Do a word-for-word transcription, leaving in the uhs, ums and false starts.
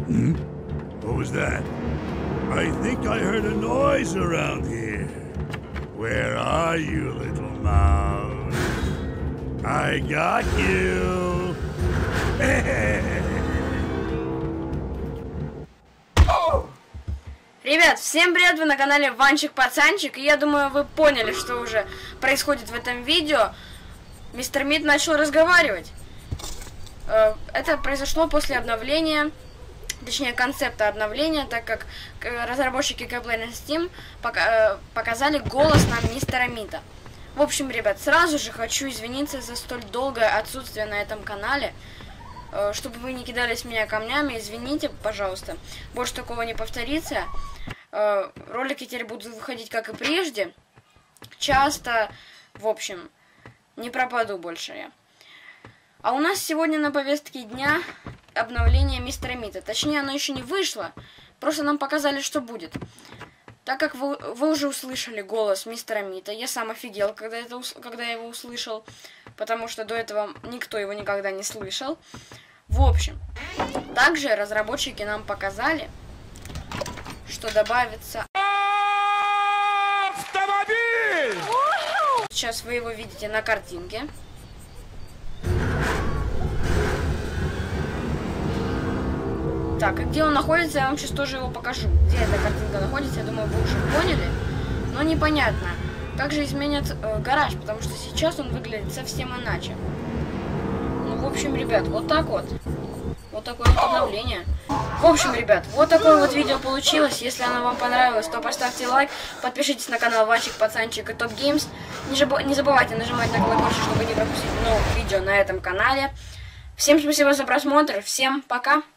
Hmm? What was that? I think I heard a noise around here. Where are you, little mouse? I got you. Ребят, всем привет, вы на канале Ванчик-Пацанчик, и я думаю, вы поняли, что уже происходит в этом видео. Мистер Мид начал разговаривать. Это произошло после обновления, точнее концепта обновления, так как разработчики Gameplay на Steam показали голос нам мистера Мида. В общем, ребят, сразу же хочу извиниться за столь долгое отсутствие на этом канале. Чтобы вы не кидались в меня камнями, извините, пожалуйста. Больше такого не повторится. Ролики теперь будут выходить, как и прежде. Часто, в общем, не пропаду больше я. А у нас сегодня на повестке дня обновление мистера Мида. Точнее, оно еще не вышло. Просто нам показали, что будет. Так как вы, вы уже услышали голос мистера Мида, я сам офигел, когда, это, когда я его услышал. Потому что до этого никто его никогда не слышал. В общем, также разработчики нам показали, что добавится автомобиль! Сейчас вы его видите на картинке. Так, и где он находится, я вам сейчас тоже его покажу. Где эта картинка находится, я думаю, вы уже поняли. Но непонятно, как же изменят э, гараж, потому что сейчас он выглядит совсем иначе. Ну, в общем, ребят, вот так вот. Вот такое вот обновление. В общем, ребят, вот такое вот видео получилось. Если оно вам понравилось, то поставьте лайк. Подпишитесь на канал Ванчик-Пацанчик и Топ Геймс. Не забывайте нажимать на колокольчик, чтобы не пропустить новых видео на этом канале. Всем спасибо за просмотр. Всем пока.